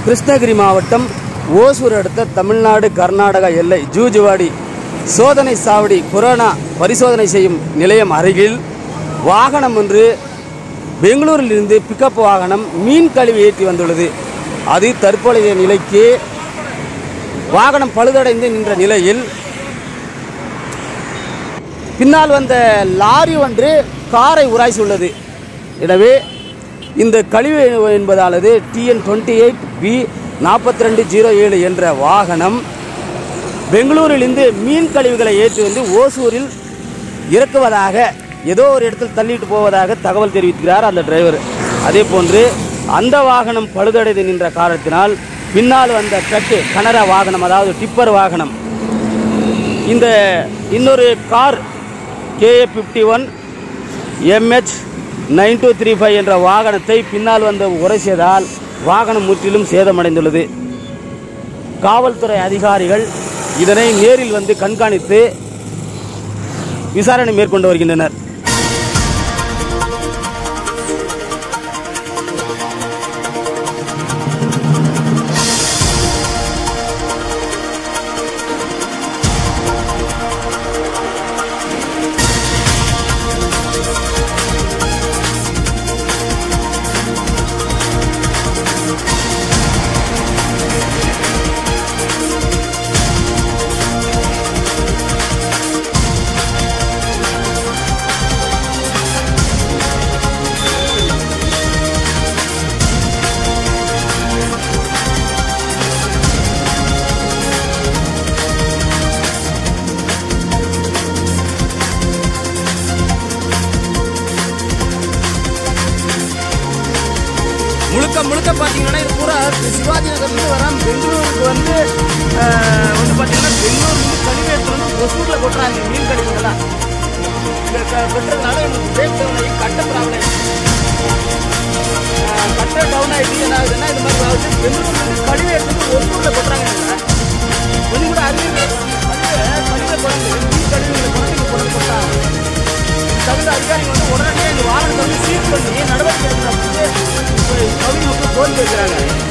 கிருஷ்ணகிரி மாவட்டம் ஓசூர் அடுத்த தமிழ்நாடு கர்நாடகா எல்லை ஜூஜுவாடி சோதனை சாவடி கொரோனா பரிசோதனை செய்யும் நிலையம் அருகில் வாகனம் ஒன்று பெங்களூரிலிருந்து பிக்கப் வாகனம் மீன் கழிவு ஏற்றி வந்துள்ளது. அது தற்போதைய நிலைக்கு வாகனம் பழுதடைந்து நின்ற நிலையில் பின்னால் வந்த லாரி ஒன்று காரை உராய்ச்சியுள்ளது. எனவே இந்த கழிவு என்பதானது TN28B4207 என்ற வாகனம் பெங்களூரிலிருந்து மீன் கழிவுகளை ஏற்றி வந்து ஓசூரில் இறக்குவதாக ஏதோ ஒரு இடத்தில் தள்ளிட்டு போவதாக தகவல் தெரிவிக்கிறார் அந்த டிரைவர். அதே போன்று அந்த வாகனம் பழுதடைந்து நின்ற காரணத்தினால் பின்னால் வந்த ட்ரக்கு கனரா வாகனம், அதாவது டிப்பர் வாகனம், இந்த இன்னொரு கார் KA51 MH9235 என்ற வாகனத்தை பின்னால் வந்து உரசியதால் வாகனம் முற்றிலும் சேதமடைந்துள்ளது. காவல்துறை அதிகாரிகள் இதனை நேரில் வந்து கண்காணித்து விசாரணை மேற்கொண்டு வருகின்றனர். முழுக்க பார்த்தீங்கன்னா இது பூரா சிவாஜி நகர்லேருந்து வராம பெங்களூருக்கு வந்து பார்த்தீங்கன்னா பெங்களூர்லேருந்து கழிவு எடுத்து வந்து ஒசூரில் கொட்டுறாங்க. மீன் கழிவுகள்லாம் கொட்டுறதுனால எனக்கு பிரேக் டவுன் ஆகி கட்ட ப்ராப்ளம் கட்ட டவுன் ஆகிட்டு என்ன ஆகுதுன்னா இது மாதிரி ஆகுது. பெங்களூர்லேருந்து கழிவு எடுத்து வந்து ஒசூரில் கொட்டுறாங்க. கொஞ்சம் கூட அறிவு கழிவை குழந்தை மீன் கழிவுகளை குழந்தைங்க கொட்டாங்க. தகுந்த அதிகாரிகள் வந்து உடனே இந்த வாகனத்தை வந்து சீல் பண்ணி நடவடிக்கை எடுக்கணும் அப்படின்னு கோரிக்கை வைக்கிறாங்க.